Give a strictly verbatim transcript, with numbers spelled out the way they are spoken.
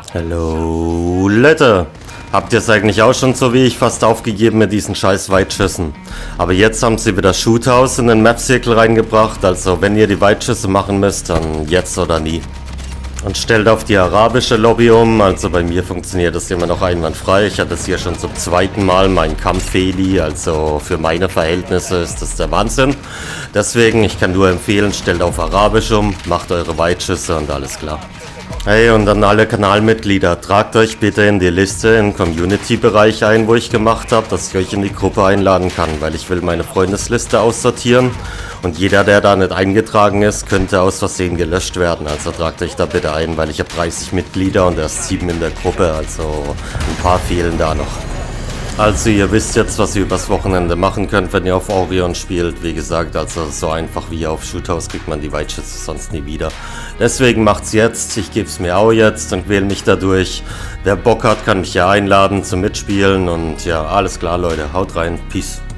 Hallo Leute, habt ihr es eigentlich auch schon so wie ich fast aufgegeben mit diesen scheiß Weitschüssen? Aber jetzt haben sie wieder Shoothouse in den Map-Zirkel reingebracht, also wenn ihr die Weitschüsse machen müsst, dann jetzt oder nie. Und stellt auf die arabische Lobby um, also bei mir funktioniert das immer noch einwandfrei. Ich hatte es hier schon zum zweiten Mal, mein Kampf-Feli, also für meine Verhältnisse ist das der Wahnsinn. Deswegen, ich kann nur empfehlen, stellt auf arabisch um, macht eure Weitschüsse und alles klar. Hey, und an alle Kanalmitglieder, tragt euch bitte in die Liste im Community-Bereich ein, wo ich gemacht habe, dass ich euch in die Gruppe einladen kann, weil ich will meine Freundesliste aussortieren und jeder, der da nicht eingetragen ist, könnte aus Versehen gelöscht werden. Also tragt euch da bitte ein, weil ich habe dreißig Mitglieder und erst sieben in der Gruppe, also ein paar fehlen da noch. Also ihr wisst jetzt, was ihr übers Wochenende machen könnt, wenn ihr auf Orion spielt. Wie gesagt, also so einfach wie auf Shoothouse kriegt man die Weitschüsse sonst nie wieder. Deswegen macht's jetzt, ich gebe es mir auch jetzt und wähle mich dadurch. Wer Bock hat, kann mich ja einladen zum Mitspielen und ja, alles klar Leute, haut rein, Peace.